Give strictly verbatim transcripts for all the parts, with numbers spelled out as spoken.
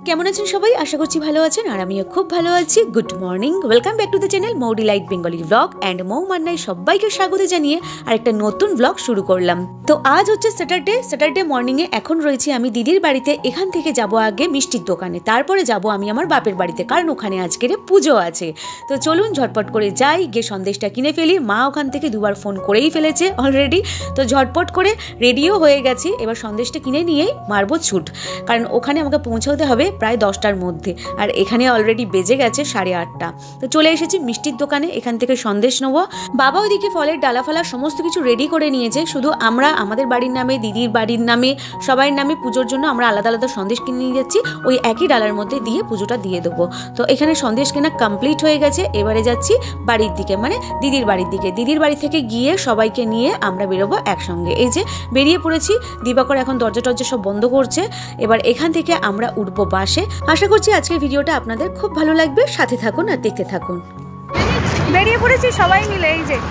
কেমন আছেন সবাই? আশা করছি ভালো আছেন আর আমিও খুব ভালো আছি। Good morning, welcome back to the channel Mou delight Bengali blog and Mou মান্নায় সবাইকে স্বাগত জানিয়ে আরেকটা নতুন ব্লগ শুরু করলাম। তো আজ হচ্ছে স্যাটারডে স্যাটারডে মর্নিংয়ে এখন রয়েছি আমি দিদির বাড়িতে। এখান থেকে যাব আগে মিষ্টির দোকানে, তারপরে যাব আমি আমার বাপের বাড়িতে, কারণ ওখানে আজকের পুজো আছে। তো চলুন ঝটপট করে যাই, গিয়ে সন্দেশটা কিনে ফেলি। মা ওখান থেকে দুবার ফোন করেই ফেলেছে অলরেডি, তো ঝটপট করে রেডিও হয়ে গেছি। এবার সন্দেশটা কিনে নিয়েই মারবো ছুট, কারণ ওখানে আমাকে পৌঁছাতে হবে প্রায় দশটার মধ্যে, আর এখানে অলরেডি বেজে গেছে সাড়ে আটটা। তো চলে এসেছি মিষ্টির দোকানে, এখান থেকে সন্দেশ নেবো। বাবা ওইদিকে ফলের ডালা ফালা সমস্ত কিছু রেডি করে নিয়েছে, শুধু আমরা আমাদের বাড়ির নামে, দিদির বাড়ির নামে, সবাই নামে পুজোর জন্য আমরা আলাদা আলাদা সন্দেশ কিনে নিয়ে যাচ্ছি। ওই একই ডালার মধ্যে দিয়ে পুজোটা দিয়ে দেবো। তো এখানে সন্দেশ কেনা কমপ্লিট হয়ে গেছে। এবারে যাচ্ছি বাড়ির দিকে, মানে দিদির বাড়ির দিকে। দিদির বাড়ি থেকে গিয়ে সবাইকে নিয়ে আমরা বেরোবো একসঙ্গে। এই যে বেরিয়ে পড়েছি, দিবাকর এখন দরজা টরজা সব বন্ধ করছে। এবার এখান থেকে আমরা উঠবো বাসে। আশা করছি আজকের ভিডিওটা আপনাদের খুব ভালো লাগবে, সাথে থাকুন আর দেখতে থাকুন। বেরিয়ে পড়েছি সবাই মিলে। এই যে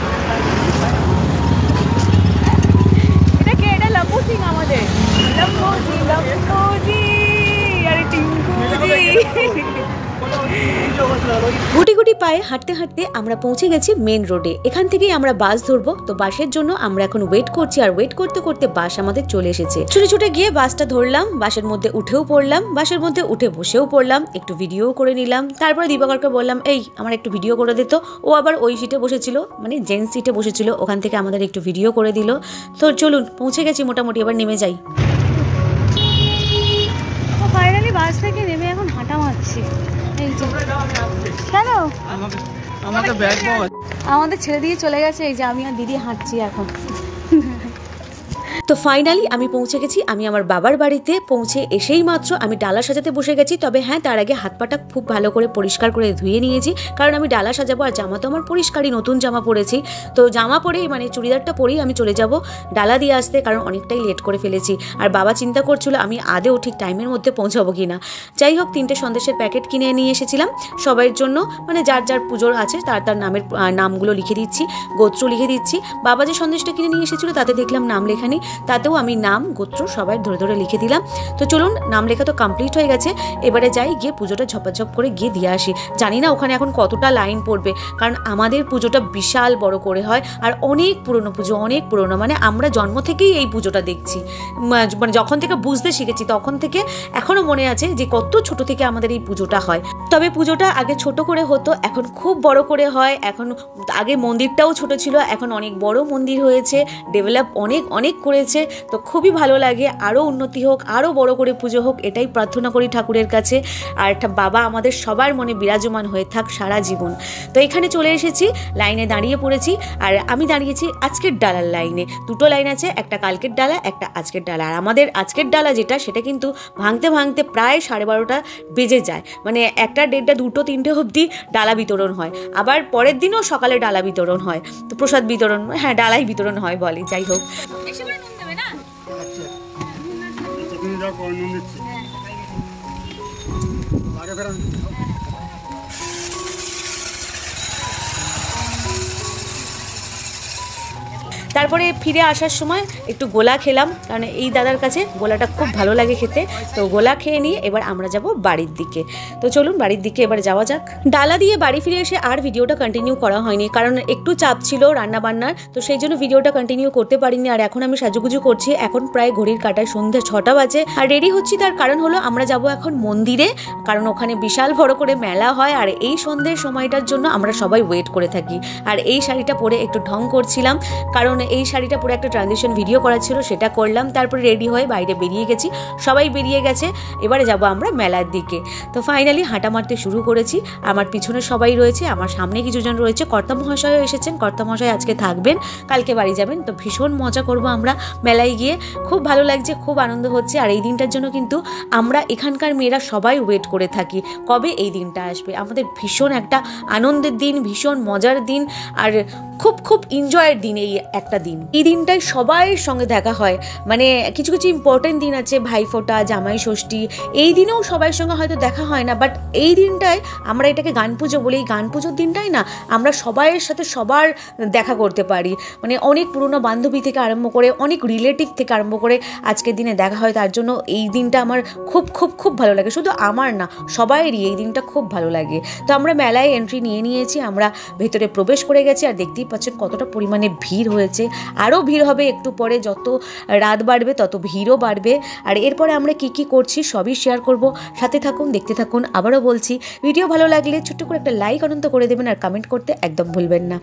এটা কে? এটা লম্বু সিং আমাদের, লম্বুজি লম্বুজি আরে টিঙ্কুজি। গুটি গুটি পায়ে হাঁটতে হাঁটতে আমরা পৌঁছে গেছি মেন রোডে। এখান থেকেই আমরা বাস ধরবো। তো বাসের জন্য আমরা এখন ওয়েট করছি, আর ওয়েট করতে করতে বাস আমাদের চলে এসেছে। ছুটে ছুটে গিয়ে বাসটা ধরলাম, বাসের মধ্যে উঠেও পড়লাম, বাসের মধ্যে উঠে বসেও পড়লাম, একটু ভিডিও করে নিলাম। তারপরে দিবাকরকে বললাম, এই আমার একটু ভিডিও করে দিত। ও আবার ওই সিটে বসেছিল, মানে জেন্টস সিটে বসেছিল, ওখান থেকে আমাদের একটু ভিডিও করে দিল। তো চলুন, পৌঁছে গেছি মোটামুটি, এবার নেমে যাই। ফাইনালি বাস থেকে নেমে এখন হাঁটা মারছি। কেন আমাকে ব্যাগ আমাদের ছেড়ে দিয়ে চলে গেছে। এই যে আমি আর দিদি হাঁটছি এখন। তো ফাইনালি আমি পৌঁছে গেছি আমি আমার বাবার বাড়িতে। পৌঁছে এসেই মাত্র আমি ডালা সাজাতে বসে গেছি। তবে হ্যাঁ, তার আগে হাত পাটা খুব ভালো করে পরিষ্কার করে ধুয়ে নিয়েছি, কারণ আমি ডালা সাজাবো। আর জামা তো আমার পরিষ্কারই, নতুন জামা পরেছি। তো জামা পরেই, মানে চুড়িদারটা পরেই আমি চলে যাব ডালা দিয়ে আসতে, কারণ অনেকটাই লেট করে ফেলেছি। আর বাবা চিন্তা করছিল আমি আদেও ঠিক টাইমের মধ্যে পৌঁছাবো কি না। যাই হোক, তিনটে সন্দেশের প্যাকেট কিনে নিয়ে এসেছিলাম সবাইয়ের জন্য, মানে যার যার পুজোর আছে তার তার নামের নামগুলো লিখে দিচ্ছি, গোত্র লিখে দিচ্ছি। বাবা যে সন্দেশটা কিনে নিয়ে এসেছিলো তাতে দেখলাম নাম লেখা নেই, তাতেও আমি নাম গোত্র সবাই ধরে ধরে লিখে দিলাম। তো চলুন, নাম লেখা তো কমপ্লিট হয়ে গেছে। এবারে যাই, গিয়ে পুজোটা ঝপাঝপ করে গিয়ে দিয়ে আসি। জানি না ওখানে এখন কতটা লাইন পড়বে, কারণ আমাদের পুজোটা বিশাল বড় করে হয়, আর অনেক পুরনো পুজো, অনেক পুরনো। মানে আমরা জন্ম থেকেই এই পুজোটা দেখছি, মানে যখন থেকে বুঝতে শিখেছি তখন থেকে এখনও মনে আছে যে কত ছোট থেকে আমাদের এই পুজোটা হয়। তবে পুজোটা আগে ছোট করে হতো, এখন খুব বড় করে হয়। এখন আগে মন্দিরটাও ছোট ছিল, এখন অনেক বড় মন্দির হয়েছে, ডেভেলপ অনেক অনেক করেছে। তো খুবই ভালো লাগে, আরও উন্নতি হোক, আরও বড় করে পুজো হোক, এটাই প্রার্থনা করি ঠাকুরের কাছে। আর বাবা আমাদের সবার মনে বিরাজমান হয়ে থাক সারা জীবন। তো এখানে চলে এসেছি, লাইনে দাঁড়িয়ে পড়েছি। আর আমি দাঁড়িয়েছি আজকের ডালার লাইনে। দুটো লাইন আছে, একটা কালকের ডালা, একটা আজকের ডালা। আর আমাদের আজকের ডালা যেটা, সেটা কিন্তু ভাঙতে ভাঙতে প্রায় সাড়ে বারোটা বেজে যায়। মানে একটা দেড়টা দুটো তিনটে অবধি ডালা বিতরণ হয়, আবার পরের দিনও সকালে ডালা বিতরণ হয়। তো প্রসাদ বিতরণ, হ্যাঁ ডালাই বিতরণ হয় বলে। যাই হোক, তারপরে ফিরে আসার সময় একটু গোলা খেলাম, কারণ এই দাদার কাছে গোলাটা খুব ভালো লাগে খেতে। তো গোলা খেয়ে নিয়ে এবার আমরা যাব বাড়ির দিকে। তো চলুন বাড়ির দিকে এবার যাওয়া যাক। ডালা দিয়ে বাড়ি ফিরে এসে আর ভিডিওটা কন্টিনিউ করা হয়নি, কারণ একটু চাপ ছিল রান্না বান্নার, তো সেই জন্য ভিডিওটা কন্টিনিউ করতে পারিনি। আর এখন আমি সাজুগুজু করছি, এখন প্রায় ঘড়ির কাঁটায় সন্ধ্যা ছটা বাজে। আর রেডি হচ্ছি, তার কারণ হলো আমরা যাব এখন মন্দিরে, কারণ ওখানে বিশাল বড় করে মেলা হয়। আর এই সন্ধ্যের সময়টার জন্য আমরা সবাই ওয়েট করে থাকি। আর এই শাড়িটা পরে একটু ঢং করছিলাম, কারণ এই শাড়িটা পরে একটা ট্রানজিশন ভিডিও করা ছিল, সেটা করলাম। তারপরে রেডি হয়ে বাইরে বেরিয়ে গেছি, সবাই বেরিয়ে গেছে। এবারে যাব আমরা মেলার দিকে। তো ফাইনালি হাঁটা মারতে শুরু করেছি। আমার পিছনে সবাই রয়েছে, আমার সামনে কিছুজন রয়েছে। কর্তামহাশয়ও এসেছেন, কর্তামহাশয় আজকে থাকবেন, কালকে বাড়ি যাবেন। তো ভীষণ মজা করব আমরা মেলায় গিয়ে, খুব ভালো লাগছে, খুব আনন্দ হচ্ছে। আর এই দিনটার জন্য কিন্তু আমরা এখানকার মেয়েরা সবাই ওয়েট করে থাকি, কবে এই দিনটা আসবে। আমাদের ভীষণ একটা আনন্দের দিন, ভীষণ মজার দিন, আর খুব খুব এনজয়ের দিন এই এক একটা দিন। এই দিনটায় সবাইয়ের সঙ্গে দেখা হয়, মানে কিছু কিছু ইম্পর্টেন্ট দিন আছে, ভাইফোঁটা, জামাই ষষ্ঠী, এই দিনেও সবার সঙ্গে হয়তো দেখা হয় না, বাট এই দিনটায় আমরা এটাকে গান পুজো বলি। এই গান পুজোর দিনটাই না আমরা সবাইয়ের সাথে সবার দেখা করতে পারি, মানে অনেক পুরনো বান্ধবী থেকে আরম্ভ করে অনেক রিলেটিভ থেকে আরম্ভ করে আজকের দিনে দেখা হয়। তার জন্য এই দিনটা আমার খুব খুব খুব ভালো লাগে, শুধু আমার না সবাইয়েরই এই দিনটা খুব ভালো লাগে। তো আমরা মেলায় এন্ট্রি নিয়ে নিয়েছি, আমরা ভেতরে প্রবেশ করে গেছি, আর দেখতেই পাচ্ছেন কতটা পরিমাণে ভিড় হয়েছে। আরও ভিড় হবে একটু পরে, যত রাত বাড়বে তত ভিড়ও বাড়বে। আর এরপরে আমরা কি কি করছি সবই শেয়ার করব, সাথে থাকুন, দেখতে থাকুন। আবারও বলছি, ভিডিও ভালো লাগলে ছোট্ট করে একটা লাইক অনন্ত করে দেবেন, আর কমেন্ট করতে একদম ভুলবেন না।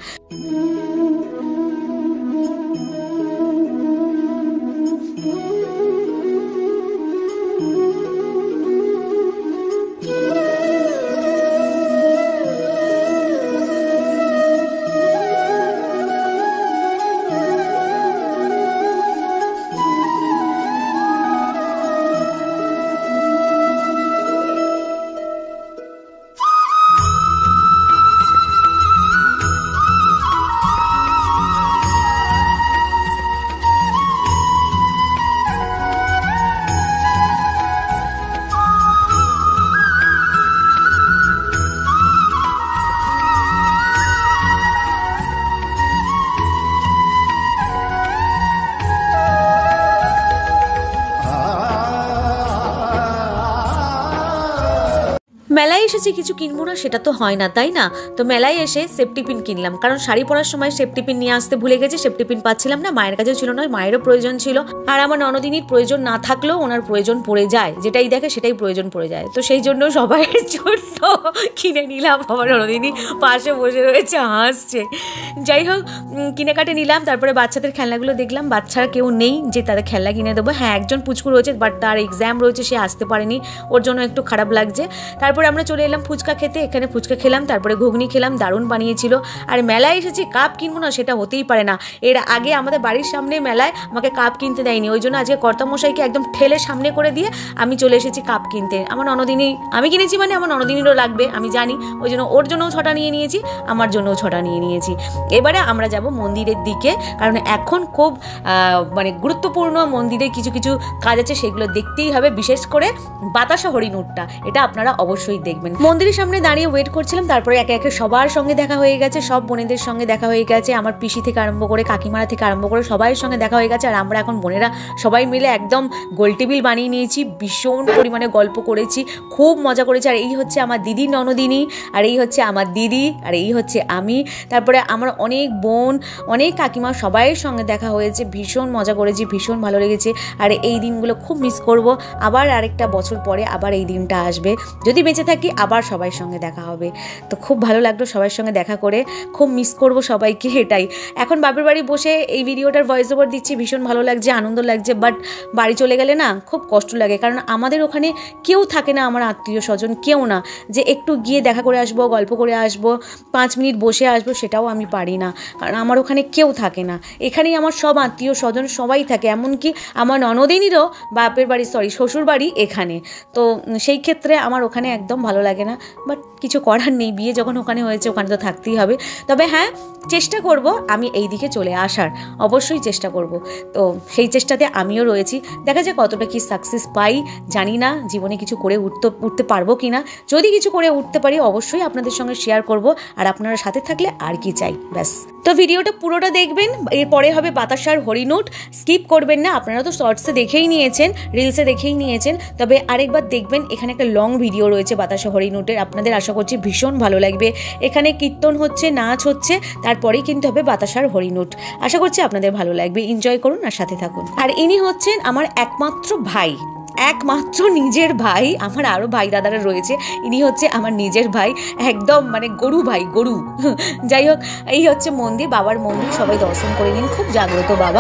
মেলায় এসেছি কিছু কিনবো না সেটা তো হয় না, তাই না? তো মেলায় এসে সেফটি পিন কিনলাম, কারণ শাড়ি পরার সময় সেফটি পিন নিয়ে আসতে ভুলে গেছি, সেফটি পিন পাচ্ছিলাম না, মায়ের কাছেও ছিল না, মায়েরও প্রয়োজন ছিল, আর আমার ননদিনীর প্রয়োজন না থাকলেও ওনার প্রয়োজন পড়ে যায়, যেটাই দেখে সেটাই প্রয়োজন পড়ে যায়। তো সেই জন্য সবাইয়ের জন্য কিনে নিলাম। আমার ননদিনী পাশে বসে রয়েছে, হাসছে। যাই হোক, কিনে কাটে নিলাম। তারপরে বাচ্চাদের খেলনাগুলো দেখলাম, বাচ্চারা কেউ নেই যে তাদের খেলনা কিনে দেবো। হ্যাঁ, একজন পুচকু রয়েছে, বাট তার এক্সাম রয়েছে, সে আসতে পারেনি, ওর জন্য একটু খারাপ লাগছে। তারপরে আমরা চলে এলাম ফুচকা খেতে, এখানে ফুচকা খেলাম, তারপরে ঘুগনি খেলাম, দারুণ বানিয়েছিল। আর মেলায় এসেছি, কাপ কিনবো না সেটা হতেই পারে না। এর আগে আমাদের বাড়ির সামনে মেলায় আমাকে কাপ কিনতে দেয়নি, ওই জন্য আজকে কর্তামশাইকে একদম ঠেলে সামনে করে দিয়ে আমি চলে এসেছি কাপ কিনতে। আমার ননদিনী, আমি কিনেছি মানে আমার ননদিনীরও লাগবে, আমি জানি, ওই জন্য ওর জন্যও ছটা নিয়ে নিয়েছি, আমার জন্যও ছটা নিয়ে নিয়েছি। এবারে আমরা যাব মন্দিরের দিকে, কারণ এখন খুব মানে গুরুত্বপূর্ণ মন্দিরে কিছু কিছু কাজ আছে, সেগুলো দেখতেই হবে, বিশেষ করে বাতাসা হরিণুটটা, এটা আপনারা অবশ্যই দেখবেন। মন্দিরের সামনে দাঁড়িয়ে ওয়েট করছিলাম, তারপরে একে একে সবার সঙ্গে দেখা হয়ে গেছে, সব বোনেদের সঙ্গে দেখা হয়ে গেছে, আমার পিসি থেকে আরম্ভ করে কাকিমারা থেকে আরম্ভ করে সবাই সঙ্গে দেখা হয়ে গেছে। আর আমরা এখন বোনেরা সবাই মিলে একদম গোল টেবিল বানিয়ে নিয়েছি, ভীষণ পরিমাণে গল্প করেছি, খুব মজা করেছি। আর এই হচ্ছে আমার দিদি ননদিনী, আর এই হচ্ছে আমার দিদি, আর এই হচ্ছে আমি। তারপরে আমার অনেক বোন, অনেক কাকিমা, সবাইয়ের সঙ্গে দেখা হয়েছে, ভীষণ মজা করেছি, ভীষণ ভালো লেগেছে। আর এই দিনগুলো খুব মিস করব, আবার আরেকটা বছর পরে আবার এই দিনটা আসবে, যদি বেঁচে থাকি আবার সবার সঙ্গে দেখা হবে। তো খুব ভালো লাগলো সবার সঙ্গে দেখা করে, খুব মিস করব সবাইকে, এটাই। এখন বাপের বাড়ি বসে এই ভিডিওটার ভয়েস ওভার দিচ্ছি, ভীষণ ভালো লাগছে, আনন্দ লাগছে, বাট বাড়ি চলে গেলে না খুব কষ্ট লাগে, কারণ আমাদের ওখানে কেউ থাকে না, আমার আত্মীয় স্বজন কেউ না, যে একটু গিয়ে দেখা করে আসবো, গল্প করে আসবো, পাঁচ মিনিট বসে আসবো, সেটাও আমি পারি না, কারণ আমার ওখানে কেউ থাকে না। এখানেই আমার সব আত্মীয় স্বজন সবাই থাকে, এমনকি আমার ননদিনীরও বাপের বাড়ি সরি শ্বশুর বাড়ি এখানে। তো সেই ক্ষেত্রে আমার ওখানে একদম ভালো লাগে না, বাট কিছু করার নেই, বিয়ে যখন ওখানে হয়েছে ওখানে তো থাকতেই হবে। তবে হ্যাঁ, চেষ্টা করব আমি এই দিকে চলে আসার, অবশ্যই চেষ্টা করব। তো সেই চেষ্টাতে আমিও রয়েছি, দেখা যায় কতটা কি সাকসেস পাই জানি না, জীবনে কিছু করে উঠতে উঠতে পারবো কি না। যদি কিছু করে উঠতে পারি অবশ্যই আপনাদের সঙ্গে শেয়ার করব, আর আপনারা সাথে থাকলে আর কি চাই, ব্যাস। তো ভিডিওটা পুরোটা দেখবেন, এরপরে হবে বাতাসার হরিণুট, স্কিপ করবেন না। আপনারা তো শর্টসে দেখেই নিয়েছেন, রিলসে দেখেই নিয়েছেন, তবে আরেকবার দেখবেন, এখানে একটা লং ভিডিও রয়েছে বাতাসা হরিণুটের, আপনাদের আশা করছি ভীষণ ভালো লাগবে। এখানে কীর্তন হচ্ছে, নাচ হচ্ছে, তারপরেই কিন্তু হবে বাতাসার হরিণুট। আশা করছি আপনাদের ভালো লাগবে, এনজয় করুন আর সাথে থাকুন। আর ইনি হচ্ছেন আমার একমাত্র ভাই, একমাত্র নিজের ভাই, আমার আরও ভাই দাদারা রয়েছে, ইনি হচ্ছে আমার নিজের ভাই, একদম মানে গরু ভাই, গরু। যাই হোক, এই হচ্ছে মন্দির, বাবার মন্দির, সবাই দর্শন করে নিন, খুব জাগ্রত বাবা।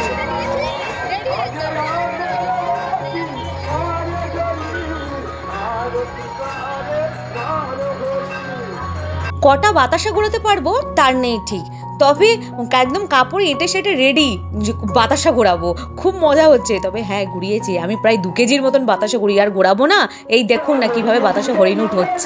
কটা বাতাসা ঘোরাতে পারবো তার নেই ঠিক, তবে একদম কাপড় এঁটে সেটে রেডি বাতাসা ঘোরাবো, খুব মজা হচ্ছে। তবে হ্যাঁ, ঘুরিয়েছি আমি প্রায় দু কেজির মতন বাতাসা ঘুরি, আর ঘোরাবো না, এই দেখুন না কিভাবে বাতাসা হরিণুট হচ্ছে।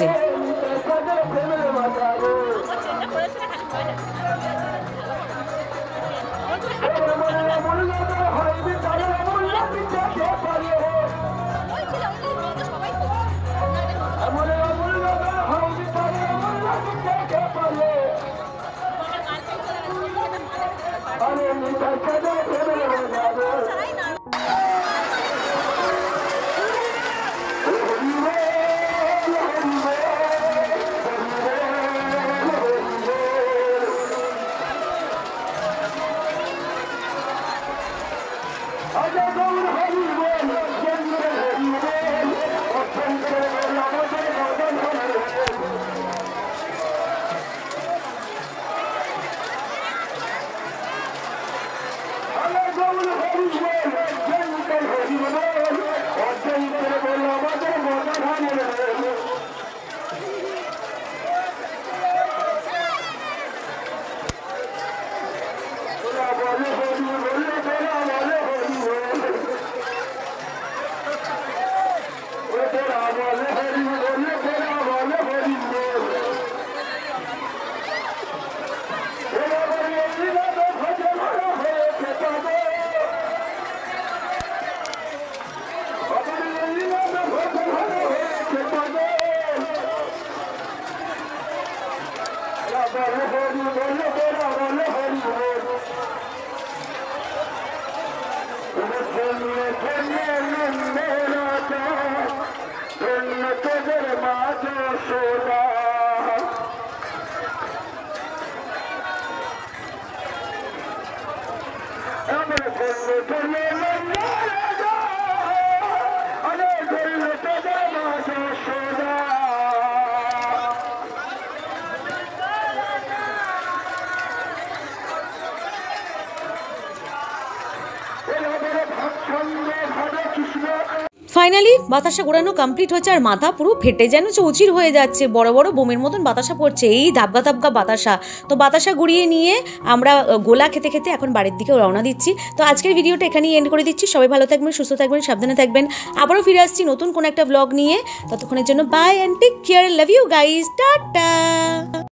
ফাইনালি বাতাসা ঘোরানো কমপ্লিট হচ্ছে আর মাথা পুরো ফেটে যেন চৌচির হয়ে যাচ্ছে, বড় বড় বোমের মতন বাতাসা পড়ছে, এই ধাবগা ধাবগা বাতাসা। তো বাতাসা ঘুরিয়ে নিয়ে আমরা গোলা খেতে খেতে এখন বাড়ির দিকে রওনা দিচ্ছি। তো আজকের ভিডিওটা এখানেই এন্ড করে দিচ্ছি। সবাই ভালো থাকবেন, সুস্থ থাকবেন, সাবধানে থাকবেন। আবারও ফিরে আসছি নতুন কোন একটা ব্লগ নিয়ে। ততক্ষণের জন্য bye and take care, love you guys, tata.